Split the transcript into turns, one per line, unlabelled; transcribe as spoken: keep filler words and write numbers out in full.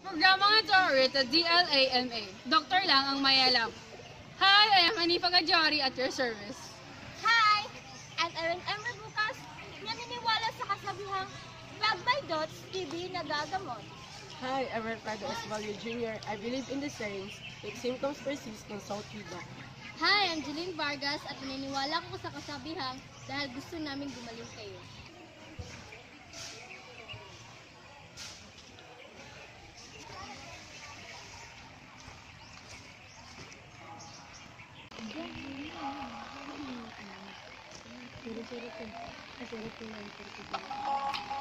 Programa nga ito rated D L A M A. Doktor lang ang may alam. Hi, I am Hanifa Gajari at your service.
Hi! I'm Erin M. Rebucas, naniniwala sa kasabihang Love by Dots, T V nagagamot.
Hi, I'm Ricardo Esvalio Junior I believe in the sayings, if symptoms persist, consult your doctor.
Hi, I'm Jeline Vargas at naniniwala ko sa kasabihang dahil gusto namin gumaling kayo. Sorry, sorry, sorry. Sorry, sorry.